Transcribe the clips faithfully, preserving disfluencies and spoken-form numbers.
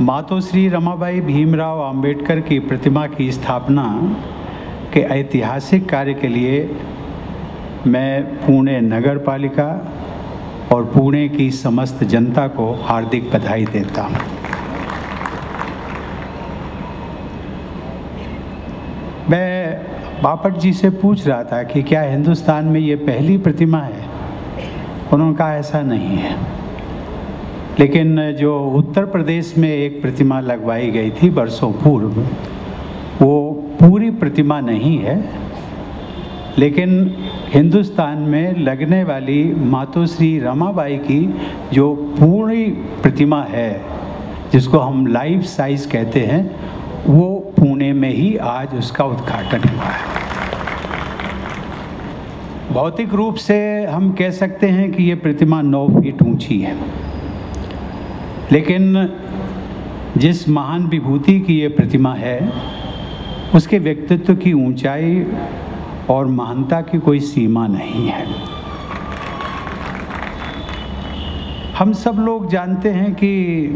मातोश्री रमाबाई भीमराव अंबेडकर की प्रतिमा की स्थापना के ऐतिहासिक कार्य के लिए मैं पुणे नगर पालिका और पुणे की समस्त जनता को हार्दिक बधाई देता हूँ। मैं बापट जी से पूछ रहा था कि क्या हिंदुस्तान में ये पहली प्रतिमा है? उन्होंने कहा ऐसा नहीं है, लेकिन जो उत्तर प्रदेश में एक प्रतिमा लगवाई गई थी वर्षों पूर्व, वो पूरी प्रतिमा नहीं है, लेकिन हिंदुस्तान में लगने वाली मातोश्री रमाबाई की जो पूरी प्रतिमा है, जिसको हम लाइफ साइज कहते हैं, वो पुणे में ही आज उसका उद्घाटन हुआ है। भौतिक रूप से हम कह सकते हैं कि ये प्रतिमा नौ फीट ऊंची है, लेकिन जिस महान विभूति की ये प्रतिमा है, उसके व्यक्तित्व की ऊंचाई और महानता की कोई सीमा नहीं है। हम सब लोग जानते हैं कि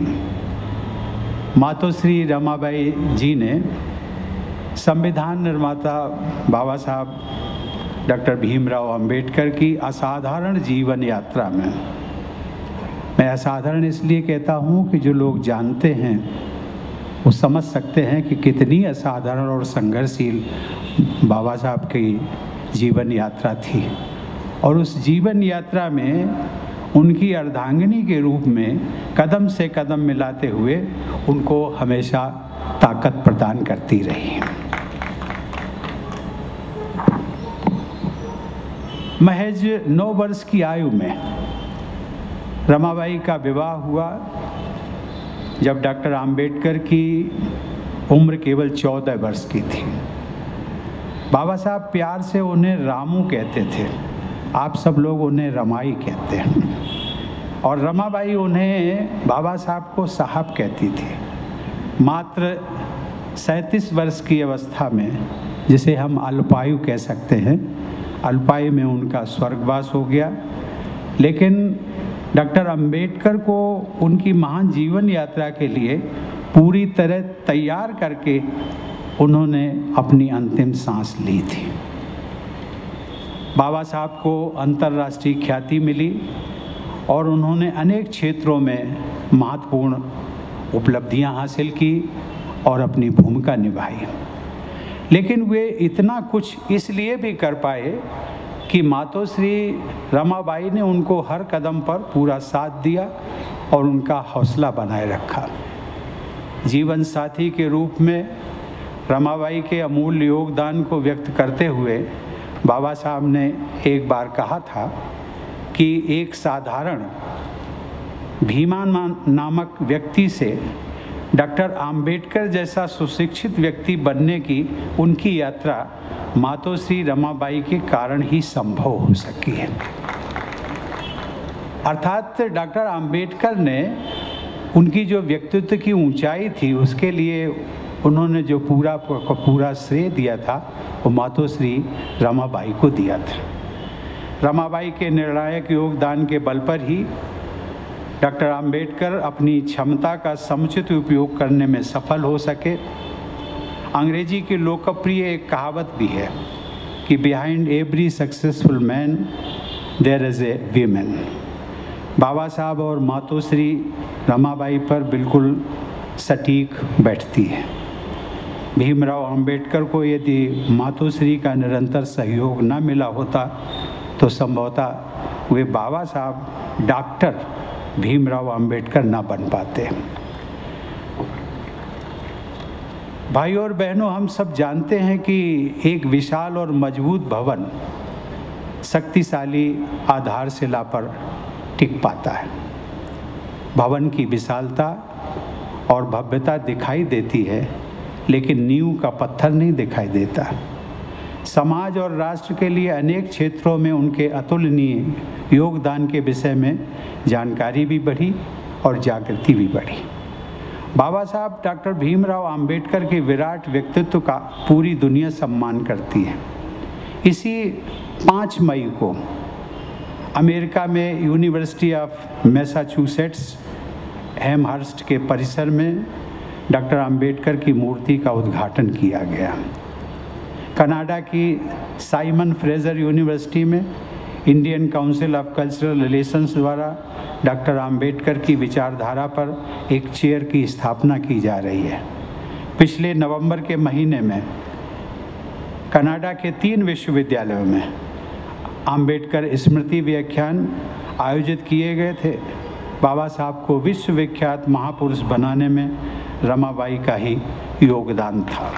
मातोश्री रमाबाई जी ने संविधान निर्माता बाबा साहब डॉक्टर भीमराव अंबेडकर की असाधारण जीवन यात्रा में, मैं असाधारण इसलिए कहता हूँ कि जो लोग जानते हैं वो समझ सकते हैं कि कितनी असाधारण और संघर्षशील बाबा साहब की जीवन यात्रा थी, और उस जीवन यात्रा में उनकी अर्धांगिनी के रूप में कदम से कदम मिलाते हुए उनको हमेशा ताकत प्रदान करती रही। महज नौ वर्ष की आयु में रमाबाई का विवाह हुआ, जब डॉक्टर अंबेडकर की उम्र केवल चौदह वर्ष की थी। बाबा साहब प्यार से उन्हें रामू कहते थे, आप सब लोग उन्हें रमाई कहते हैं, और रमाबाई उन्हें बाबा साहब को साहब कहती थी। मात्र सैंतीस वर्ष की अवस्था में, जिसे हम अल्पायु कह सकते हैं, अल्पायु में उनका स्वर्गवास हो गया। लेकिन डॉक्टर अंबेडकर को उनकी महान जीवन यात्रा के लिए पूरी तरह तैयार करके उन्होंने अपनी अंतिम सांस ली थी। बाबा साहब को अंतर्राष्ट्रीय ख्याति मिली और उन्होंने अनेक क्षेत्रों में महत्वपूर्ण उपलब्धियां हासिल की और अपनी भूमिका निभाई। लेकिन वे इतना कुछ इसलिए भी कर पाए कि मातोश्री रमाबाई ने उनको हर कदम पर पूरा साथ दिया और उनका हौसला बनाए रखा। जीवन साथी के रूप में रमाबाई के अमूल्य योगदान को व्यक्त करते हुए बाबा साहब ने एक बार कहा था कि एक साधारण भीमा नामक व्यक्ति से डॉक्टर अंबेडकर जैसा सुशिक्षित व्यक्ति बनने की उनकी यात्रा मातोश्री रमाबाई के कारण ही संभव हो सकी है। अर्थात डॉक्टर अंबेडकर ने उनकी जो व्यक्तित्व की ऊंचाई थी, उसके लिए उन्होंने जो पूरा पूरा श्रेय दिया था, वो मातोश्री रमाबाई को दिया था। रमाबाई के निर्णायक योगदान के बल पर ही डॉक्टर अंबेडकर अपनी क्षमता का समुचित उपयोग करने में सफल हो सके। अंग्रेजी की लोकप्रिय एक कहावत भी है कि behind every successful man there is a women. Baba Saheb और मातोश्री रमाबाई पर बिल्कुल सटीक बैठती है। भीमराव अंबेडकर को यदि मातोश्री का निरंतर सहयोग न मिला होता तो संभवतः वे बाबा साहब डॉक्टर भीमराव अंबेडकर ना बन पाते। भाइयों और बहनों, हम सब जानते हैं कि एक विशाल और मजबूत भवन शक्तिशाली आधारशिला पर टिक पाता है। भवन की विशालता और भव्यता दिखाई देती है, लेकिन नींव का पत्थर नहीं दिखाई देता। समाज और राष्ट्र के लिए अनेक क्षेत्रों में उनके अतुलनीय योगदान के विषय में जानकारी भी बढ़ी और जागृति भी बढ़ी। बाबा साहब डॉक्टर भीमराव अंबेडकर के विराट व्यक्तित्व का पूरी दुनिया सम्मान करती है। इसी पाँच मई को अमेरिका में यूनिवर्सिटी ऑफ मैसाचुसेट्स एमहर्स्ट के परिसर में डॉक्टर अंबेडकर की मूर्ति का उद्घाटन किया गया। कनाडा की साइमन फ्रेजर यूनिवर्सिटी में Indian council of cultural relations द्वारा डॉक्टर अंबेडकर की विचारधारा पर एक चेयर की स्थापना की जा रही है। पिछले नवंबर के महीने में कनाडा के तीन विश्वविद्यालयों में अंबेडकर स्मृति व्याख्यान आयोजित किए गए थे। बाबा साहब को विश्वविख्यात महापुरुष बनाने में रमाबाई का ही योगदान था।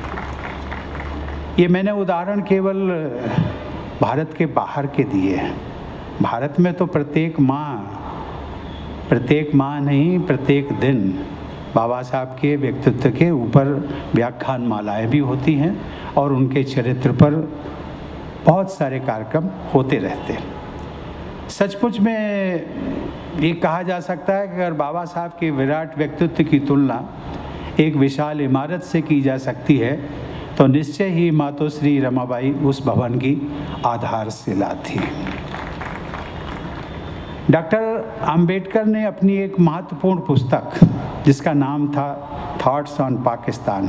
ये मैंने उदाहरण केवल भारत के बाहर के दिए हैं। भारत में तो प्रत्येक माह प्रत्येक माह नहीं प्रत्येक दिन बाबा साहब के व्यक्तित्व के ऊपर व्याख्यान मालाएं भी होती हैं और उनके चरित्र पर बहुत सारे कार्यक्रम होते रहते हैं। सचमुच में ये कहा जा सकता है कि अगर बाबा साहब के विराट व्यक्तित्व की तुलना एक विशाल इमारत से की जा सकती है तो निश्चय ही मातोश्री रमाबाई उस भवन की आधारशिला थी। डॉक्टर अंबेडकर ने अपनी एक महत्वपूर्ण पुस्तक जिसका नाम था थॉट्स ऑन पाकिस्तान,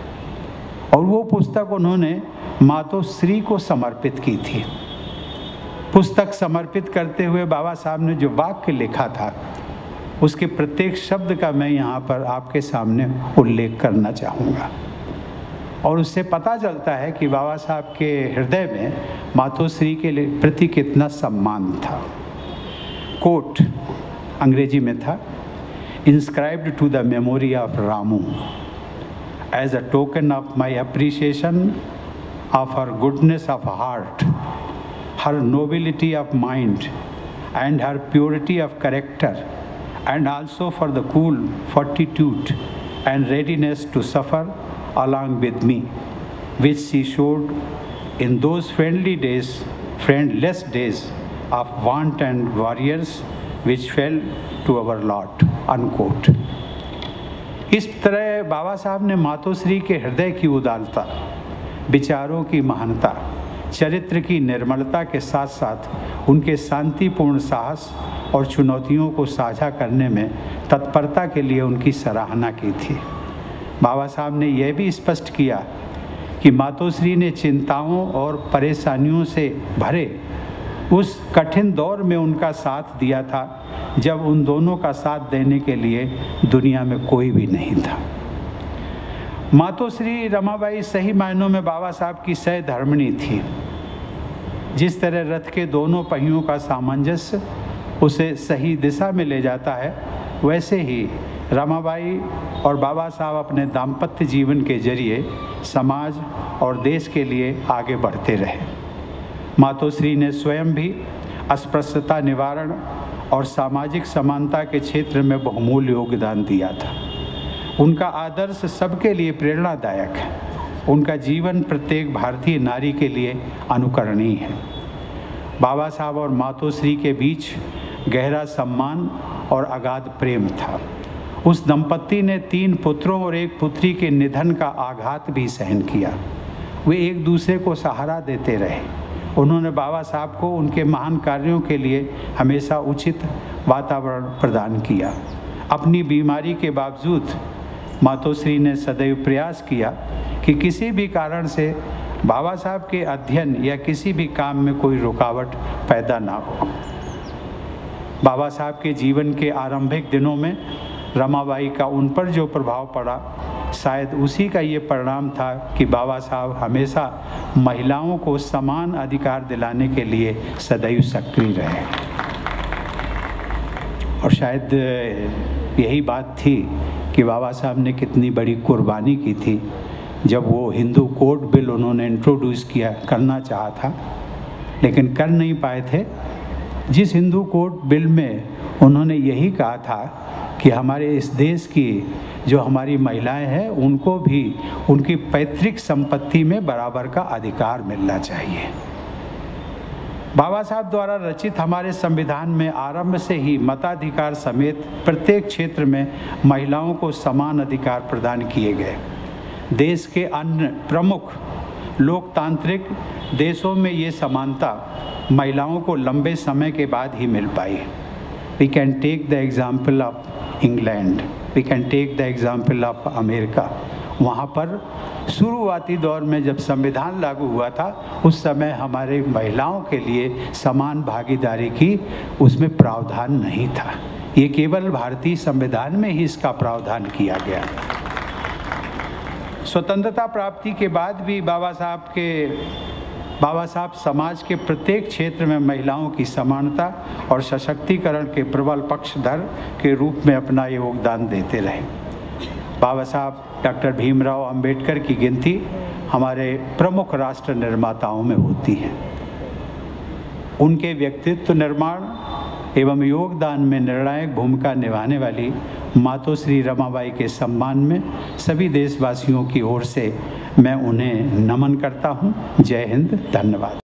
और वो पुस्तक उन्होंने मातोश्री को समर्पित की थी। पुस्तक समर्पित करते हुए बाबा साहब ने जो वाक्य लिखा था उसके प्रत्येक शब्द का मैं यहाँ पर आपके सामने उल्लेख करना चाहूँगा, और उससे पता चलता है कि बाबा साहब के हृदय में मातोश्री के प्रति कितना सम्मान था। कोट अंग्रेजी में था, inscribed to the memory of Ramu as a token of my appreciation of her goodness of heart, her nobility of mind and her purity of character, and also for the cool fortitude and readiness to suffer along with me, which she showed in those friendly days, friendless days of want and warriors which fell to our lot, unquote. इस तरह बाबा साहब ने मातोश्री के हृदय की उदारता, विचारों की महानता, चरित्र की निर्मलता के साथ साथ उनके शांतिपूर्ण साहस और चुनौतियों को साझा करने में तत्परता के लिए उनकी सराहना की थी। बाबा साहब ने यह भी स्पष्ट किया कि मातोश्री ने चिंताओं और परेशानियों से भरे उस कठिन दौर में उनका साथ दिया था जब उन दोनों का साथ देने के लिए दुनिया में कोई भी नहीं था। मातोश्री रमाबाई सही मायनों में बाबा साहब की सहधर्मिणी थी। जिस तरह रथ के दोनों पहियों का सामंजस्य उसे सही दिशा में ले जाता है, वैसे ही रमाबाई और बाबा साहब अपने दाम्पत्य जीवन के जरिए समाज और देश के लिए आगे बढ़ते रहे। मातोश्री ने स्वयं भी अस्पृश्यता निवारण और सामाजिक समानता के क्षेत्र में बहुमूल्य योगदान दिया था। उनका आदर्श सबके लिए प्रेरणादायक है। उनका जीवन प्रत्येक भारतीय नारी के लिए अनुकरणीय है। बाबा साहब और मातोश्री के बीच गहरा सम्मान और अगाध प्रेम था। उस दंपत्ति ने तीन पुत्रों और एक पुत्री के निधन का आघात भी सहन किया। वे एक दूसरे को सहारा देते रहे। उन्होंने बाबा साहब को उनके महान कार्यों के लिए हमेशा उचित वातावरण प्रदान किया। अपनी बीमारी के बावजूद मातोश्री ने सदैव प्रयास किया कि किसी भी कारण से बाबा साहब के अध्ययन या किसी भी काम में कोई रुकावट पैदा ना हो। बाबा साहब के जीवन के आरंभिक दिनों में रमाबाई का उन पर जो प्रभाव पड़ा, शायद उसी का ये परिणाम था कि बाबा साहब हमेशा महिलाओं को समान अधिकार दिलाने के लिए सदैव सक्रिय रहे। और शायद यही बात थी कि बाबा साहब ने कितनी बड़ी कुर्बानी की थी जब वो हिंदू कोड बिल उन्होंने इंट्रोड्यूस किया करना चाहा था, लेकिन कर नहीं पाए थे। जिस हिंदू कोड बिल में उन्होंने यही कहा था कि हमारे इस देश की जो हमारी महिलाएं हैं उनको भी उनकी पैतृक संपत्ति में बराबर का अधिकार मिलना चाहिए। बाबा साहब द्वारा रचित हमारे संविधान में आरंभ से ही मताधिकार समेत प्रत्येक क्षेत्र में महिलाओं को समान अधिकार प्रदान किए गए। देश के अन्य प्रमुख लोकतांत्रिक देशों में ये समानता महिलाओं को लंबे समय के बाद ही मिल पाई। We can take the example of England, we can take the example of America. वहाँ पर शुरुआती दौर में जब संविधान लागू हुआ था, उस समय हमारे महिलाओं के लिए समान भागीदारी की उसमें प्रावधान नहीं था। ये केवल भारतीय संविधान में ही इसका प्रावधान किया गया। स्वतंत्रता प्राप्ति के बाद भी बाबा साहब के बाबा साहब समाज के प्रत्येक क्षेत्र में महिलाओं की समानता और सशक्तिकरण के प्रबल पक्षधर के रूप में अपना योगदान देते रहे। बाबा साहब डॉक्टर भीमराव अंबेडकर की गिनती हमारे प्रमुख राष्ट्र निर्माताओं में होती है। उनके व्यक्तित्व निर्माण एवं योगदान में निर्णायक भूमिका निभाने वाली मातोश्री रमाबाई के सम्मान में सभी देशवासियों की ओर से मैं उन्हें नमन करता हूं। जय हिंद, धन्यवाद।